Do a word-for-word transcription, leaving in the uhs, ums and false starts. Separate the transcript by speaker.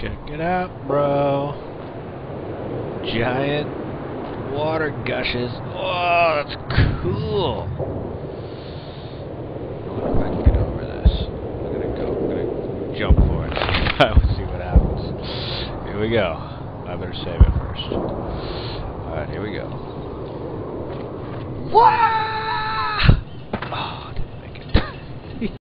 Speaker 1: Check it out, bro. Giant water gushes. Oh, that's cool. I wonder if I can get over this. I'm gonna go. I'm gonna jump for it. Let's see what happens. Here we go. I better save it first. All right, here we go. What?